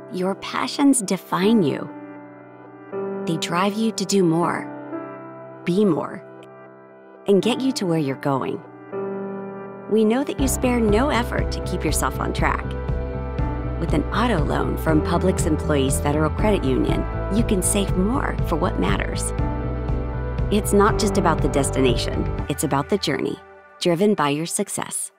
Your passions define you. They drive you to do more, be more, and get you to where you're going. We know that you spare no effort to keep yourself on track. With an auto loan from Publix Employees Federal Credit Union, you can save more for what matters. It's not just about the destination, it's about the journey, driven by your success.